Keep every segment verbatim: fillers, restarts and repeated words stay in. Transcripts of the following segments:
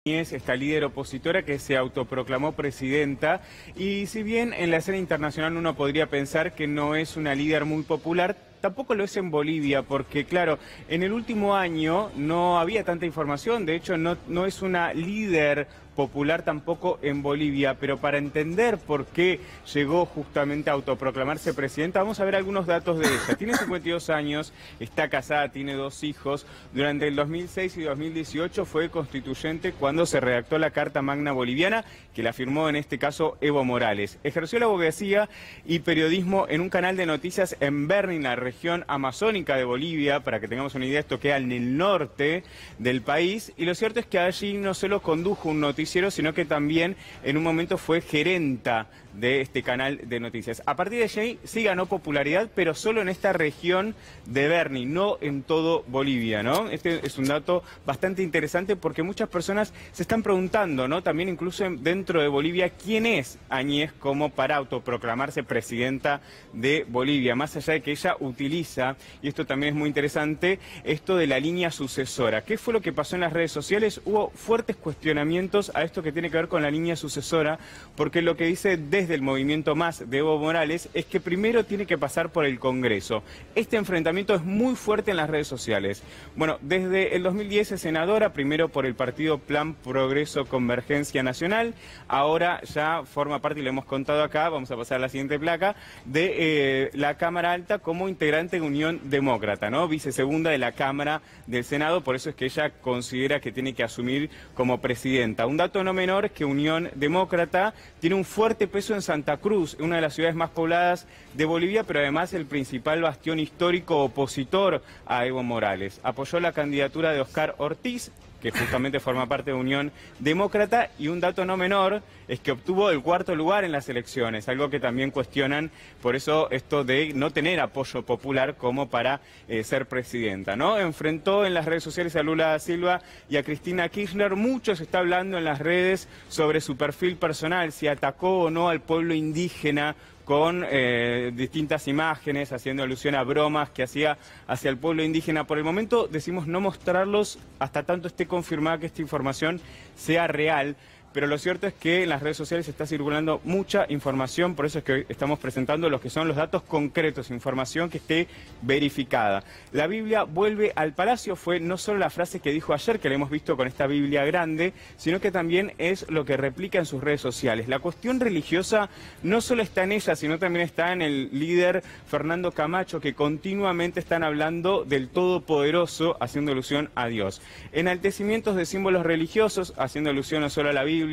Es esta líder opositora que se autoproclamó presidenta, y si bien en la escena internacional uno podría pensar que no es una líder muy popular, tampoco lo es en Bolivia, porque claro, en el último año no había tanta información. De hecho no, no es una líder popular tampoco en Bolivia, pero para entender por qué llegó justamente a autoproclamarse presidenta, vamos a ver algunos datos de ella. Tiene cincuenta y dos años, está casada, tiene dos hijos. Durante el dos mil seis y dos mil dieciocho fue constituyente cuando se redactó la Carta Magna Boliviana, que la firmó en este caso Evo Morales. Ejerció la abogacía y periodismo en un canal de noticias en Berni, la región amazónica de Bolivia. Para que tengamos una idea, esto queda en el norte del país, y lo cierto es que allí no solo condujo un noticiero, sino que también en un momento fue gerenta de este canal de noticias. A partir de allí sí ganó popularidad, pero solo en esta región de Berni, no en todo Bolivia, ¿no? Este es un dato bastante interesante porque muchas personas se están preguntando, ¿no? También incluso dentro de Bolivia, ¿quién es Áñez como para autoproclamarse presidenta de Bolivia? Más allá de que ella utiliza, y esto también es muy interesante, esto de la línea sucesora. ¿Qué fue lo que pasó en las redes sociales? Hubo fuertes cuestionamientos a esto que tiene que ver con la línea sucesora, porque lo que dice desde el movimiento Más de Evo Morales es que primero tiene que pasar por el Congreso. Este enfrentamiento es muy fuerte en las redes sociales. Bueno, desde el dos mil diez es senadora, primero por el partido Plan Progreso Convergencia Nacional, ahora ya forma parte, y lo hemos contado acá, vamos a pasar a la siguiente placa, de eh, la Cámara Alta como integrante de Unión Demócrata, ¿no? Vicesegunda de la Cámara del Senado, por eso es que ella considera que tiene que asumir como presidenta. Un dato no menor es que Unión Demócrata tiene un fuerte peso en Santa Cruz, una de las ciudades más pobladas de Bolivia, pero además el principal bastión histórico opositor a Evo Morales. Apoyó la candidatura de Oscar Ortiz, que justamente forma parte de Unión Demócrata, y un dato no menor es que obtuvo el cuarto lugar en las elecciones, algo que también cuestionan, por eso esto de no tener apoyo popular como para eh, ser presidenta, ¿no? Enfrentó en las redes sociales a Lula da Silva y a Cristina Kirchner. Mucho se está hablando en las redes sobre su perfil personal, si atacó o no al pueblo indígena, con eh, distintas imágenes, haciendo alusión a bromas que hacía hacia el pueblo indígena. Por el momento decimos no mostrarlos hasta tanto esté confirmada que esta información sea real. Pero lo cierto es que en las redes sociales está circulando mucha información, por eso es que hoy estamos presentando los que son los datos concretos, información que esté verificada. La Biblia vuelve al palacio fue no solo la frase que dijo ayer, que la hemos visto con esta Biblia grande, sino que también es lo que replica en sus redes sociales. La cuestión religiosa no solo está en ella, sino también está en el líder Fernando Camacho, que continuamente están hablando del Todopoderoso, haciendo alusión a Dios. Enaltecimientos de símbolos religiosos, haciendo alusión no solo a la Biblia,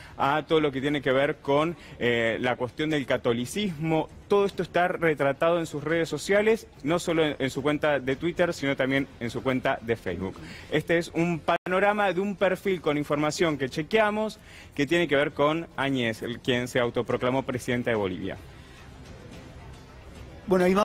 a todo lo que tiene que ver con eh, la cuestión del catolicismo. Todo esto está retratado en sus redes sociales, no solo en, en su cuenta de Twitter, sino también en su cuenta de Facebook. Este es un panorama de un perfil con información que chequeamos, que tiene que ver con Áñez, el quien se autoproclamó presidente de Bolivia. Bueno, y